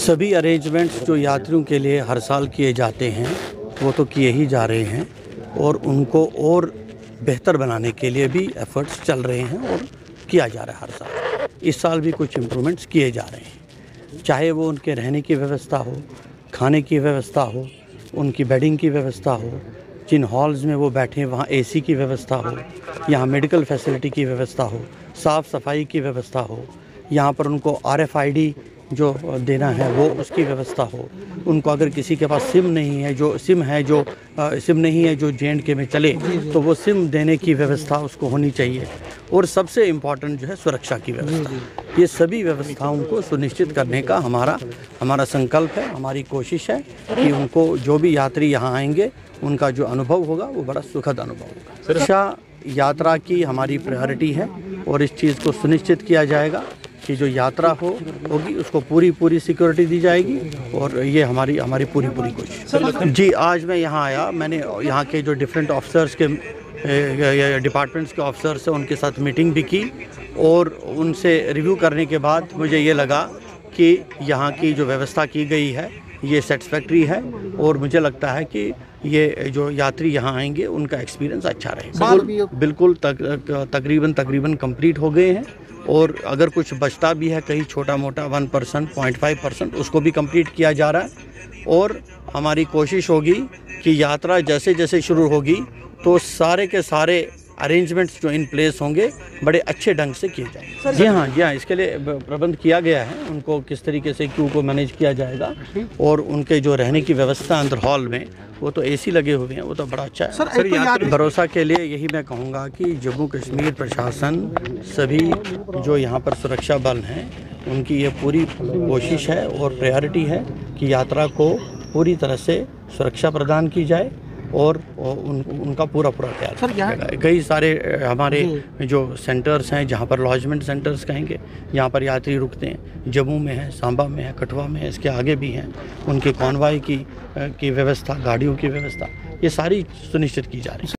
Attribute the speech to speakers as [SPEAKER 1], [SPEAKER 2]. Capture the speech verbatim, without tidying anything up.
[SPEAKER 1] सभी अरेंजमेंट्स जो यात्रियों के लिए हर साल किए जाते हैं वो तो किए ही जा रहे हैं और उनको और बेहतर बनाने के लिए भी एफ़र्ट्स चल रहे हैं और किया जा रहा है हर साल। इस साल भी कुछ इम्प्रूवमेंट्स किए जा रहे हैं, चाहे वो उनके रहने की व्यवस्था हो, खाने की व्यवस्था हो, उनकी बेडिंग की व्यवस्था हो, जिन हॉल्स में वो बैठे वहाँ एसी की व्यवस्था हो, यहाँ मेडिकल फैसिलिटी की व्यवस्था हो, साफ़ सफाई की व्यवस्था हो, यहाँ पर उनको आर एफ आई डी जो देना है वो उसकी व्यवस्था हो, उनको अगर किसी के पास सिम नहीं है जो सिम है जो आ, सिम नहीं है जो जे एंड के में चले तो वो सिम देने की व्यवस्था उसको होनी चाहिए। और सबसे इम्पॉर्टेंट जो है सुरक्षा की व्यवस्था। ये सभी व्यवस्थाओं को सुनिश्चित करने का हमारा हमारा संकल्प है, हमारी कोशिश है कि उनको जो भी यात्री यहाँ आएंगे उनका जो अनुभव होगा वो बड़ा सुखद अनुभव होगा। सुरक्षा यात्रा की हमारी प्रायोरिटी है और इस चीज़ को सुनिश्चित किया जाएगा कि जो यात्रा हो होगी उसको पूरी पूरी सिक्योरिटी दी जाएगी और ये हमारी हमारी पूरी पूरी कोशिश। जी, आज मैं यहाँ आया, मैंने यहाँ के जो डिफरेंट ऑफिसर्स के डिपार्टमेंट्स के ऑफिसर्स हैं उनके साथ मीटिंग भी की और उनसे रिव्यू करने के बाद मुझे ये लगा कि यहाँ की जो व्यवस्था की गई है ये सेटिस्फैक्ट्री है और मुझे लगता है कि ये जो यात्री यहाँ आएंगे उनका एक्सपीरियंस अच्छा रहेगा। बिल्कुल बिल्कुल तक, तकरीबन तकरीबन कंप्लीट हो गए हैं और अगर कुछ बचता भी है कहीं छोटा मोटा one percent point five percent उसको भी कंप्लीट किया जा रहा है और हमारी कोशिश होगी कि यात्रा जैसे जैसे शुरू होगी तो सारे के सारे अरेंजमेंट्स जो इन प्लेस होंगे बड़े अच्छे ढंग से किए जाएंगे। जी हाँ जी हाँ इसके लिए प्रबंध किया गया है, उनको किस तरीके से क्यू को मैनेज किया जाएगा और उनके जो रहने की व्यवस्था अंदर हॉल में वो तो एसी लगे हुए हैं, वो तो बड़ा अच्छा है। सर, सर यात्री भरोसा के लिए यही मैं कहूँगा कि जम्मू कश्मीर प्रशासन सभी जो यहाँ पर सुरक्षा बल हैं उनकी ये पूरी कोशिश है और प्रायोरिटी है कि यात्रा को पूरी तरह से सुरक्षा प्रदान की जाए और उन, उनका पूरा पूरा ख्याल। कई सारे हमारे जो सेंटर्स हैं जहाँ पर लॉजमेंट सेंटर्स कहेंगे, यहाँ पर यात्री रुकते हैं, जम्मू में है, सांबा में है, कठुआ में है, इसके आगे भी हैं, उनके कॉन्वॉय की की व्यवस्था, गाड़ियों की व्यवस्था, ये सारी सुनिश्चित की जा रही है।